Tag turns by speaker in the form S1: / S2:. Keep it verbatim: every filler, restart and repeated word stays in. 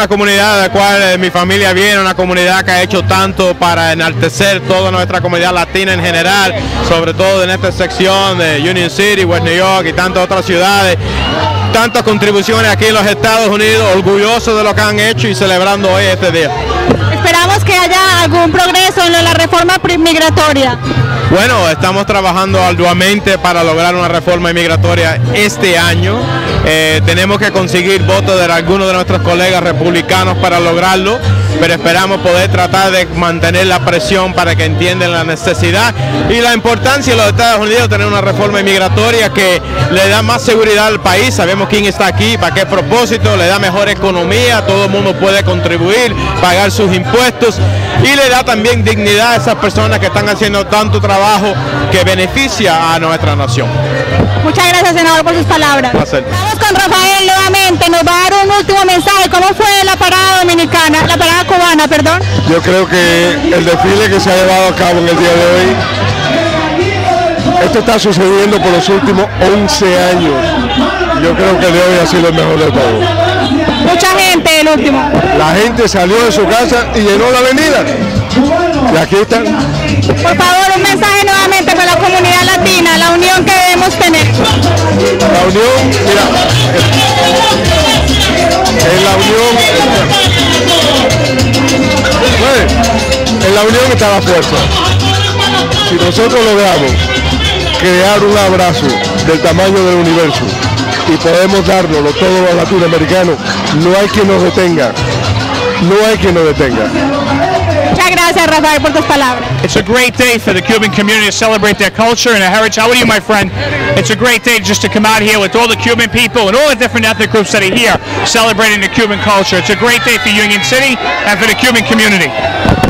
S1: una comunidad de la cual eh, mi familia viene, una comunidad que ha hecho tanto para enaltecer toda nuestra comunidad latina en general, sobre todo en esta sección de Union City, West New York y tantas otras ciudades. Tantas contribuciones aquí en los Estados Unidos, orgullosos de lo que han hecho y celebrando hoy este día.
S2: Esperamos que haya algún progreso en la reforma migratoria.
S1: Bueno, estamos trabajando arduamente para lograr una reforma inmigratoria este año. Eh, tenemos que conseguir votos de algunos de nuestros colegas republicanos para lograrlo, pero esperamos poder tratar de mantener la presión para que entiendan la necesidad y la importancia de los Estados Unidos de tener una reforma inmigratoria que le da más seguridad al país. Sabemos quién está aquí, para qué propósito, le da mejor economía, todo el mundo puede contribuir, pagar sus impuestos y le da también dignidad a esas personas que están haciendo tanto trabajo que beneficia a nuestra nación.
S2: Muchas gracias, senador, por sus palabras. Vamos con Rafael nuevamente, nos va a dar un último mensaje. ¿Cómo fue la parada dominicana, la parada cubana, perdón?
S3: Yo creo que el desfile que se ha llevado a cabo en el día de hoy, esto está sucediendo por los últimos once años. Yo creo que el de hoy ha sido el mejor de todos.
S2: Mucha gente, el último.
S3: La gente salió de su casa y llenó la avenida. Y aquí están.
S2: Por favor, un mensaje nuevamente para la comunidad latina, la unión que debemos tener.
S3: La unión, mira, en la unión, en la unión está la fuerza. Si nosotros logramos crear un abrazo del tamaño del universo y podemos dárnoslo todos los latinoamericanos, no hay quien nos detenga, no hay quien nos detenga.
S2: Muchas gracias, Rafael, por tus palabras.
S4: It's a great day for the Cuban community to celebrate their culture and their heritage. How are you, my friend? It's a great day just to come out here with all the Cuban people and all the different ethnic groups that are here celebrating the Cuban culture. It's a great day for Union City and for the Cuban community.